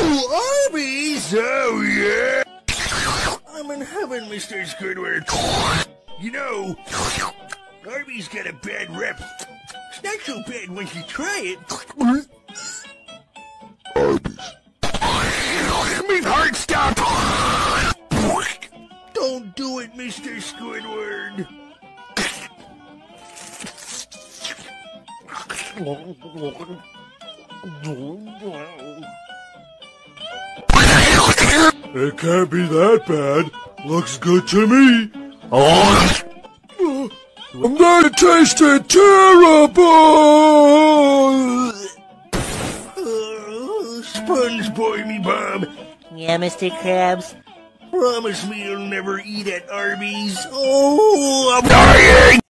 Oh, Arby's! Oh, yeah! I'm in heaven, Mr. Squidward. You know, Arby's got a bad rep. It's not so bad once you try it. Arby's. My heart stopped! Don't do it, Mr. Squidward. It can't be that bad. Looks good to me. That tasted terrible! SpongeBob me, Bob. Yeah, Mr. Krabs? Promise me you'll never eat at Arby's. Oh, I'm dying!